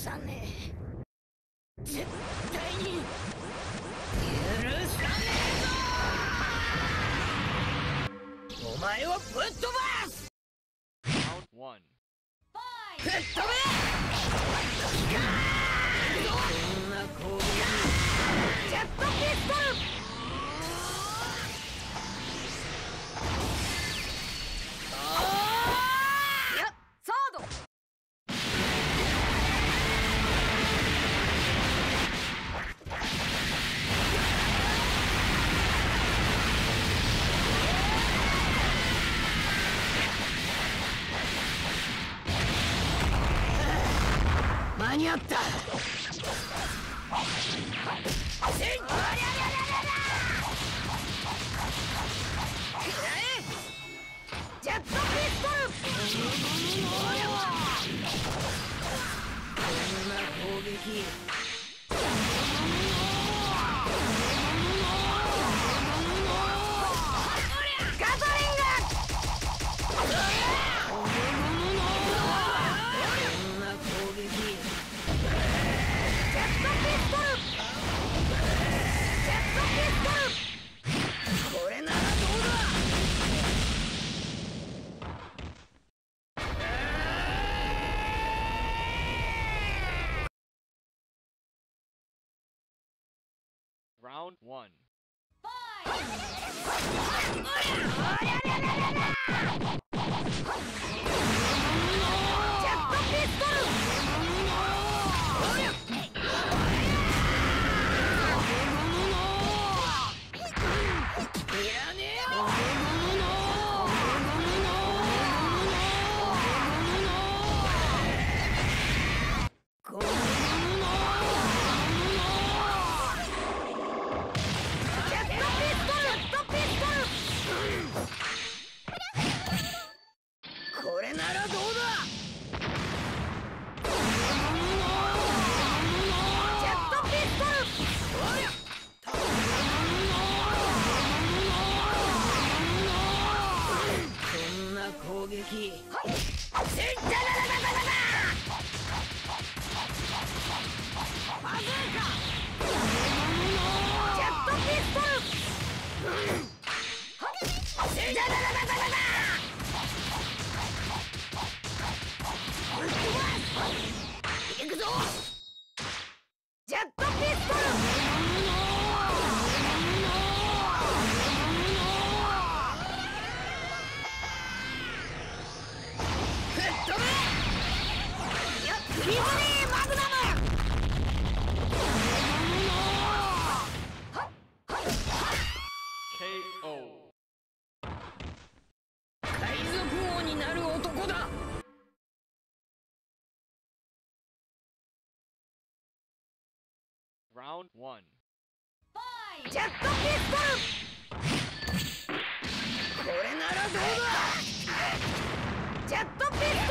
さねえ。絶対に許さねえぞ。お前をぶっ飛ばす。吹っ飛べ。こんな攻撃。ジェットピストル。やっサード。間に合った。ジェットピストル。こんな攻撃。ガトリング。こんな攻撃。ジェットピストル。ジェットピストル。これならどうだ。 Round 1.これならどうだ。ジェットピストル。こんな攻撃。バズーカ。ジェットピストル。行くぞ。ジェットピストル。吹っ飛べ。リズニーマグナム。 KO. 海賊王になる男だ。 Round 1. ジェットピストル。これならどうだ。ジェットピストル。